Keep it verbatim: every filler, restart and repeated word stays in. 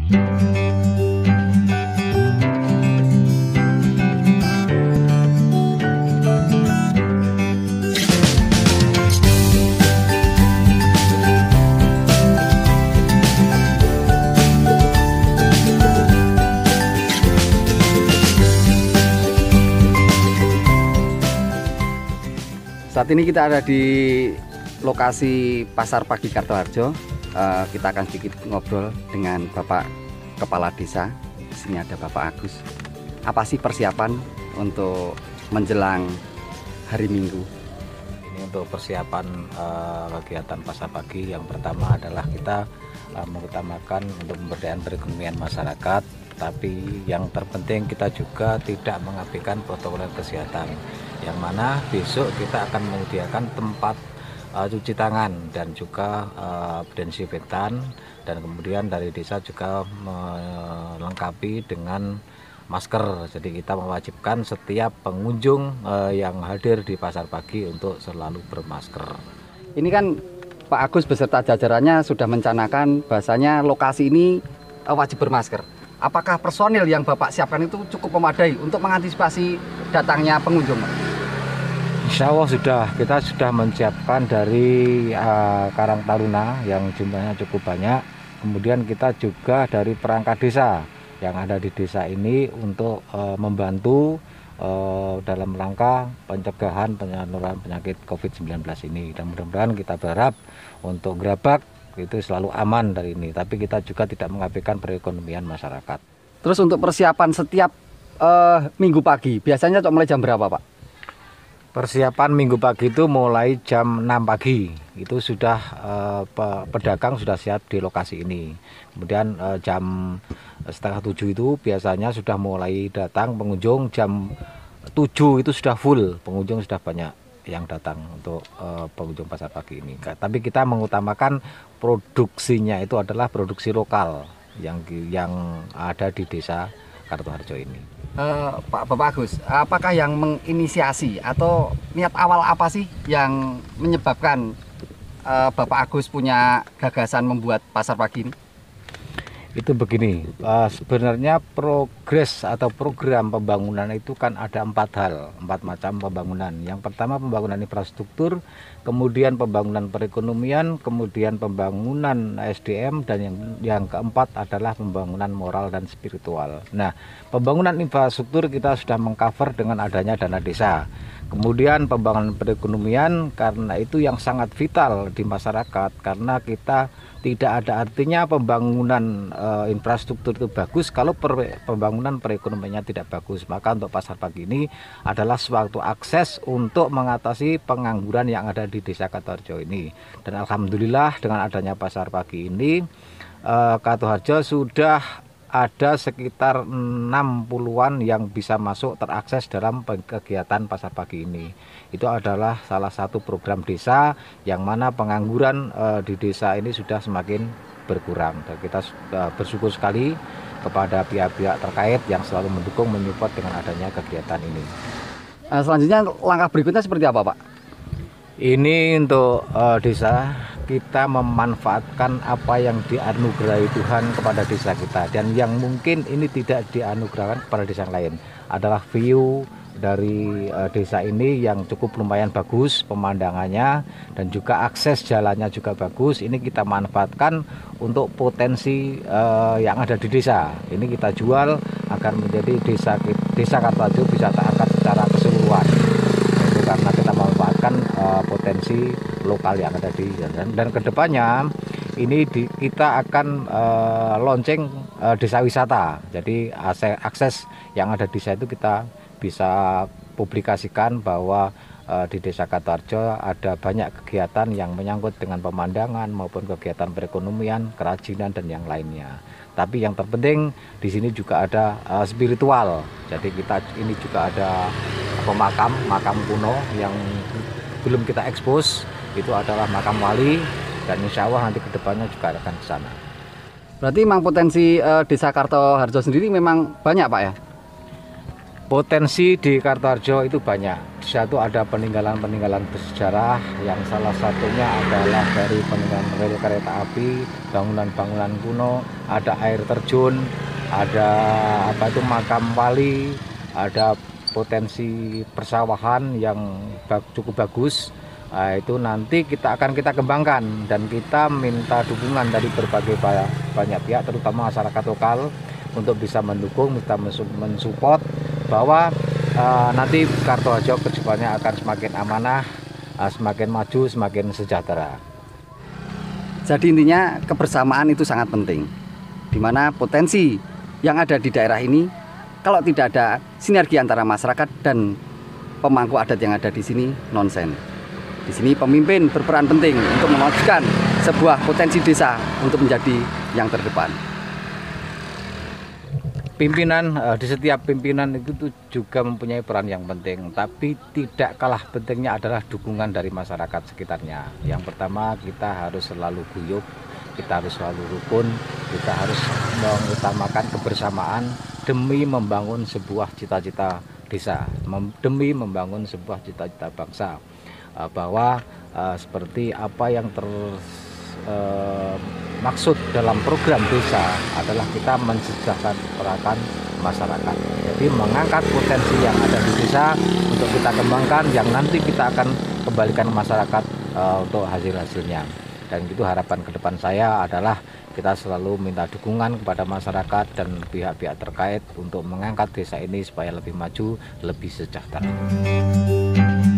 Saat ini kita ada di lokasi Pasar Pagi Kartoharjo. Uh, kita akan sedikit ngobrol dengan Bapak Kepala Desa. Di sini ada Bapak Agus. Apa sih persiapan untuk menjelang hari Minggu? Ini untuk persiapan uh, kegiatan Pasar Pagi, yang pertama adalah kita uh, mengutamakan untuk pemberdayaan perekonomian masyarakat. Tapi yang terpenting kita juga tidak mengabaikan protokol kesehatan, yang mana besok kita akan menyediakan tempat uh, cuci tangan dan juga uh, desinfektan, dan kemudian dari desa juga melengkapi dengan masker. Jadi kita mewajibkan setiap pengunjung uh, yang hadir di Pasar Pagi untuk selalu bermasker. Ini kan Pak Agus beserta jajarannya sudah mencanangkan bahasanya lokasi ini uh, wajib bermasker. Apakah personil yang Bapak siapkan itu cukup memadai untuk mengantisipasi datangnya pengunjung? Insya Allah sudah, kita sudah menyiapkan dari uh, Karang Taruna yang jumlahnya cukup banyak. Kemudian kita juga dari perangkat desa yang ada di desa ini untuk uh, membantu uh, dalam rangka pencegahan penyaluran penyakit COVID sembilan belas ini. Dan mudah-mudahan kita berharap untuk gerabak itu selalu aman dari ini, tapi kita juga tidak mengabaikan perekonomian masyarakat. Terus untuk persiapan setiap uh, minggu pagi, biasanya mulai jam berapa, Pak? Persiapan minggu pagi itu mulai jam enam pagi, itu sudah uh, pedagang sudah siap di lokasi ini. Kemudian uh, jam setengah tujuh itu biasanya sudah mulai datang pengunjung, jam tujuh itu sudah full, pengunjung sudah banyak yang datang untuk uh, pengunjung Pasar Pagi ini. Tapi kita mengutamakan produksinya itu adalah produksi lokal yang yang ada di desa Kartoharjo ini. Uh, Pak Bapak Agus, apakah yang menginisiasi atau niat awal apa sih yang menyebabkan uh, Bapak Agus punya gagasan membuat Pasar Pagi ini? Itu begini, uh, sebenarnya progres atau program pembangunan itu kan ada empat hal, empat macam pembangunan. Yang pertama pembangunan infrastruktur, kemudian pembangunan perekonomian, kemudian pembangunan S D M, dan yang, yang keempat adalah pembangunan moral dan spiritual. Nah, pembangunan infrastruktur kita sudah mengcover dengan adanya dana desa. Kemudian pembangunan perekonomian, karena itu yang sangat vital di masyarakat, karena kita tidak ada artinya pembangunan e, infrastruktur itu bagus kalau per, pembangunan perekonomiannya tidak bagus. Maka untuk Pasar Pagi ini adalah suatu akses untuk mengatasi pengangguran yang ada di desa Kartoharjo ini. Dan alhamdulillah dengan adanya Pasar Pagi ini e, Kartoharjo sudah ada sekitar enam puluhan yang bisa masuk terakses dalam kegiatan Pasar Pagi ini. Itu adalah salah satu program desa yang mana pengangguran e, di desa ini sudah semakin berkurang. Dan kita e, bersyukur sekali kepada pihak-pihak terkait yang selalu mendukung, menyupport dengan adanya kegiatan ini. Nah, selanjutnya langkah berikutnya seperti apa, Pak? Ini untuk e, desa, kita memanfaatkan apa yang dianugerahi Tuhan kepada desa kita, dan yang mungkin ini tidak dianugerahkan kepada desa yang lain adalah view dari uh, desa ini yang cukup lumayan bagus pemandangannya, dan juga akses jalannya juga bagus. Ini kita manfaatkan untuk potensi uh, yang ada di desa. Ini kita jual agar menjadi desa desa Kartoharjo bisa terangkat secara keseluruhan. Itu karena kita memanfaatkan uh, potensi lokal yang ada di dan, dan kedepannya ini di, kita akan uh, launching uh, desa wisata. Jadi akses yang ada di desa itu kita bisa publikasikan bahwa uh, di desa Kartoharjo ada banyak kegiatan yang menyangkut dengan pemandangan maupun kegiatan perekonomian, kerajinan, dan yang lainnya. Tapi yang terpenting di sini juga ada uh, spiritual. Jadi kita ini juga ada pemakam, makam kuno yang belum kita ekspos. Itu adalah makam wali, dan insya Allah nanti kedepannya juga akan ke sana. Berarti memang potensi uh, desa Kartoharjo sendiri memang banyak, Pak, ya? Potensi di Kartoharjo itu banyak. Di situ ada peninggalan-peninggalan bersejarah yang salah satunya adalah dari peninggalan rel kereta api, bangunan-bangunan kuno, ada air terjun, ada apa itu makam wali, ada potensi persawahan yang cukup bagus. Nah, itu nanti kita akan kita kembangkan dan kita minta dukungan dari berbagai banyak pihak, terutama masyarakat lokal untuk bisa mendukung, bisa mensupport bahwa uh, nanti Kartoharjo kedepannya akan semakin amanah, uh, semakin maju, semakin sejahtera. Jadi intinya kebersamaan itu sangat penting, di mana potensi yang ada di daerah ini, kalau tidak ada sinergi antara masyarakat dan pemangku adat yang ada di sini, nonsen. Di sini pemimpin berperan penting untuk memajukan sebuah potensi desa untuk menjadi yang terdepan. Pimpinan, di setiap pimpinan itu juga mempunyai peran yang penting, tapi tidak kalah pentingnya adalah dukungan dari masyarakat sekitarnya. Yang pertama, kita harus selalu guyup, kita harus selalu rukun, kita harus mengutamakan kebersamaan demi membangun sebuah cita-cita desa, demi membangun sebuah cita-cita bangsa. Bahwa seperti apa yang ter Eh, maksud dalam program desa adalah kita mensejahterakan masyarakat. Jadi mengangkat potensi yang ada di desa untuk kita kembangkan, yang nanti kita akan kembalikan masyarakat uh, untuk hasil-hasilnya. Dan itu harapan ke depan saya adalah kita selalu minta dukungan kepada masyarakat dan pihak-pihak terkait untuk mengangkat desa ini supaya lebih maju, lebih sejahtera.